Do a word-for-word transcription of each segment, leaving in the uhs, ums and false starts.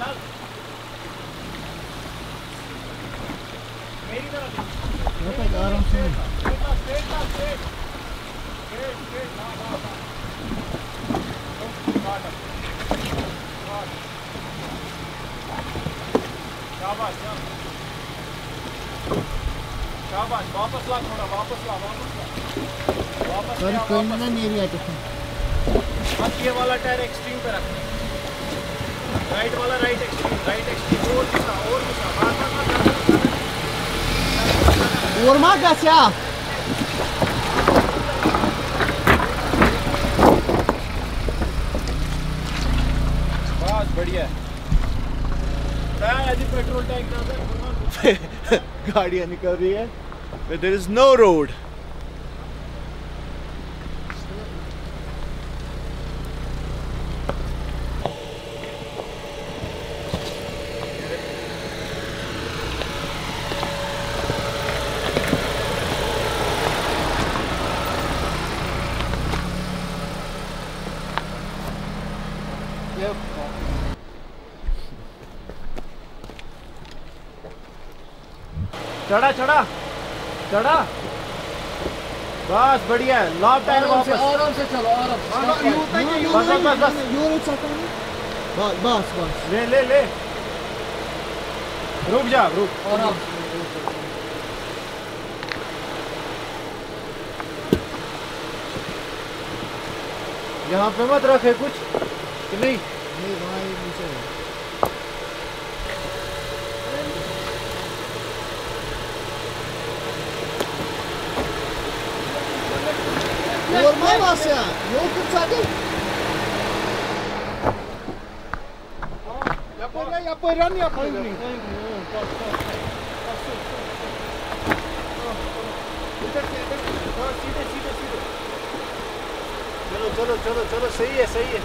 चल मेरी तरफ आराम से शाबाश शाबाश वापस ला थोड़ा वापस ला वापस ला वापस सर कोई ना मेरी आटे अब ये वाला टायर एक्सट्रीम पे रखना राइट वाला राइट एक्सट्रीम राइट एक्सट्रीम और घुसा और घुसा बार बार और मार गया बस बढ़िया पेट्रोल टैंक गाड़ियाँ निकल रही है but there is no road. चढ़ा चढ़ा चढ़ा बस बढ़िया है लाभ टायर वापस आराम से चलो आराम से बस बस बस बस बस बस ले ले ले रुक जा रुक आराम यहाँ पे मत रखे कुछ कि नहीं नहीं भाई नीचे और मैं वासे यो कुछ आगे या पर या पर रन या पर नहीं सीधे सीधे सीधे चलो चलो चलो चलो सही है सही है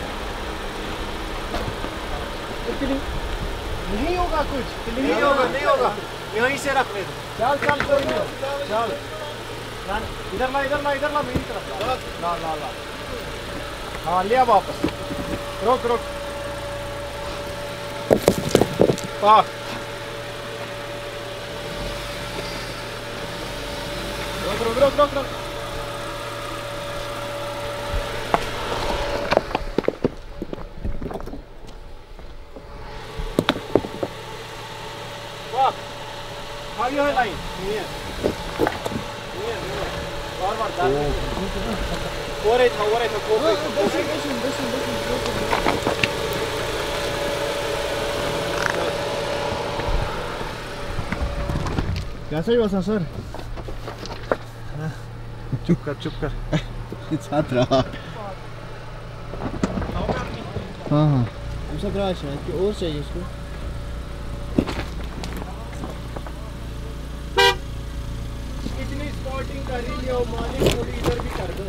नहीं होगा कुछ नहीं होगा नहीं होगा यहीं से रख ले चल चल कोई नहीं चल इधर ला इधर ला इधर ला मेरी तरफ ला ला ला हाँ लिया वापस रोक रोक पाक रोक रोक रोक रोक रोक पाक हाँ ये है लाइन नहीं है और बार डाल और है था और है था कोई कैसा ही बसा सर चुप कर चुप कर साथ रहा हाँ हाँ दूसरा क्रैश है कि और चाहिए इसको इतनी स्पॉटिंग कर रही है मालिक थोड़ी इधर भी कर दो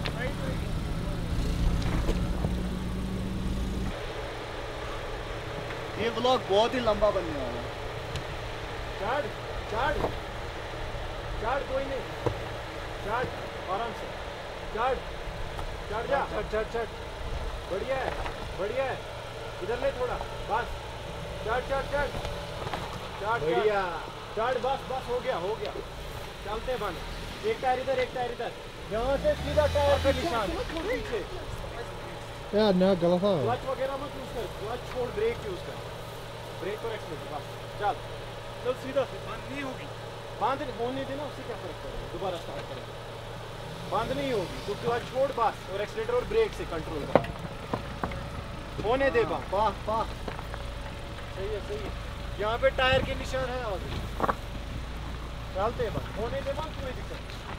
ये व्लॉग बहुत ही लंबा बनने वाला है। चढ़ चढ़ चढ़ कोई नहीं चढ़ आराम से चढ़ चढ़ जा चढ़ चढ़ चढ़ बढ़िया है बढ़िया है इधर ले थोड़ा बस चढ़ चढ़ चढ़ चढ़ बढ़िया चढ़ बस बस हो गया हो गया चलते बन एक टायर इधर एक टायर इधर यहाँ से सीधा टायर पे निशान पीछे यार ना गलत था क्लच वगैरह मत यूज कर क्लच छोड़ ब्रेक यूज कर ब्रेक और एक्सीलरेटर बस चल चल सीधा बंद नहीं होगी बंद होने देना उससे क्या फर्क पड़ेगा दोबारा स्टार्ट करेंगे बंद नहीं होगी तो क्लच छोड़ बस और एक्सीलरेटर और ब्रेक से कंट्रोल कर होने दे बा वाह वाह सही है सही है यहाँ पे टायर के निशान है आगे चलते बस होने दे बा कोई दिक्कत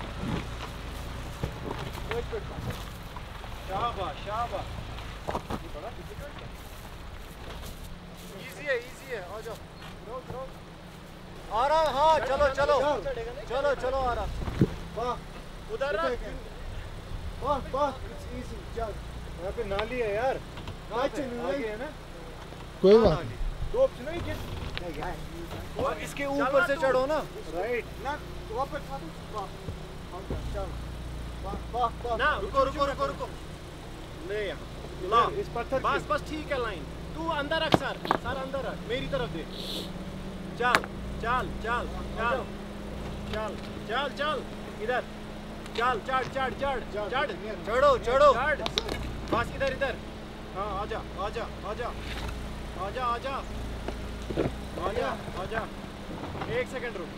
नहीं शाबाश शाबाश ये बड़ा डिफिकल्ट है इजी है इजी है आ जाओ रोक रोक आ रहा हाँ चलो चलो चलो चलो आ रहा वाह उधर रहा वाह वाह इट्स इजी चल यहाँ पे नाली है यार आगे है ना कोई बात दो ऑप्शन है किस और इसके ऊपर से चढ़ो ना राइट ना वापस वाह चल वाह वाह वाह ना रुको रुको रुको रुको ले यहाँ इस पत्थर बस बस ठीक है लाइन तू अंदर रख सर, सर अंदर रख, मेरी तरफ दे। चल चल चल चल चल चल चल इधर चल, चढ़ चढ़ चढ़ चढ़ चढ़ो चढ़ो बस इधर इधर। हाँ आजा आजा आजा आजा आजा आजा आजा एक सेकंड रुक।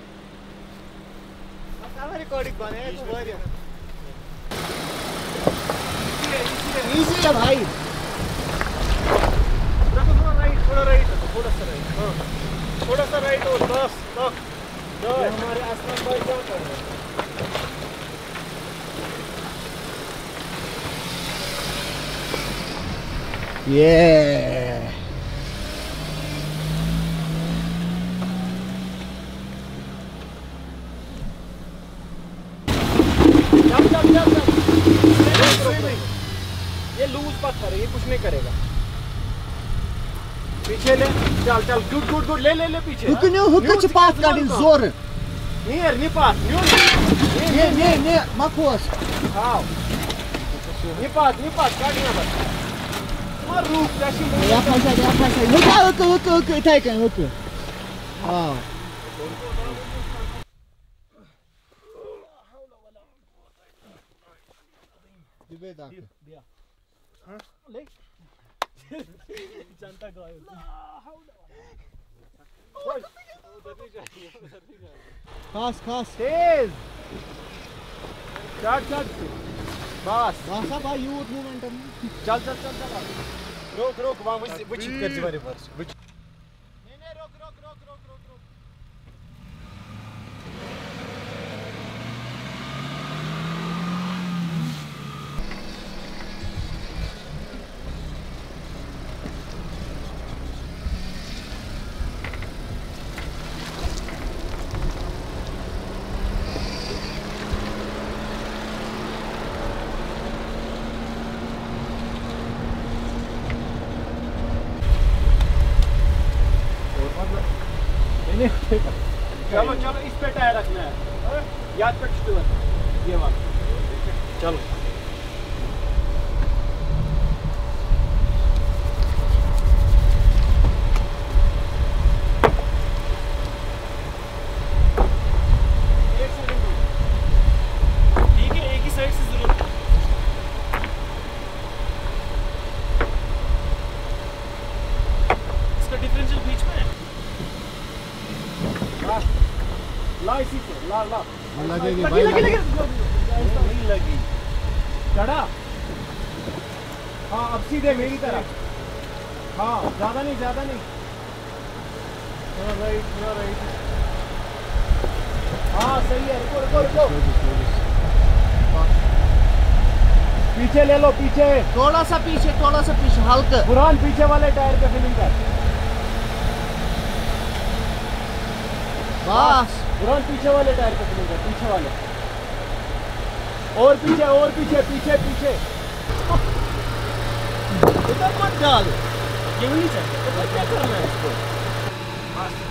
रिकॉर्डिंग बने इजी है भाई। रखो थोड़ा राइट, थोड़ा राइट, थोड़ा सा राइट, हाँ थोड़ा सा राइट और बस बस। ये हमारे असलम भाई क्या कर रहे हैं? Yeah. जब जब जब जब ये लूज पत्थर है, ये कुछ नहीं करेगा। पीछे ले, चल चल, गुड गुड गुड, ले ले ले पीछे। Hukun nu hukun cepat kali zor. Neer, niet pas, nu. Nee nee nee, makos. Hou. Niet pas, niet pas, kijk naar wat. Maar roep, dat is je. Ya pas ya pas. Hukun hukun hukun hukun teken hukun. Ah. Dibe dak. Dia. Huh? Le. Janta gayo. खास खास तेज चढ़ चढ़ बस बस भाई youth momentum चल चल चल चल रोक रोक वहां वही वही कर जी वाले वर्ष नहीं नहीं रोक रोक रोक रोक रोक रोक चलो चलो इस पे टायर रखना है, याद कर ये वाला। चलो एक सेकंड ठीक है, एक ही साइड से जरूर। इसका डिफरेंशियल बीच में है। ला इसी से ला ला लगेगी लगी भाई लगी लगी नहीं लगी चढ़ा। हाँ अब सीधे मेरी तरफ, हाँ ज्यादा नहीं ज्यादा नहीं, थोड़ा राइट थोड़ा राइट, हाँ सही है। रुको रुको रुको पीछे ले लो, पीछे थोड़ा सा पीछे थोड़ा सा पीछे हल्का। बुरहान पीछे वाले टायर पे फिलिंग कर, बस बुरहान पीछे वाले टायर पे फिलिंग कर, पीछे वाले और पीछे और पीछे पीछे पीछे इधर मत डाल। ये नहीं चाहिए तो क्या करना है इसको।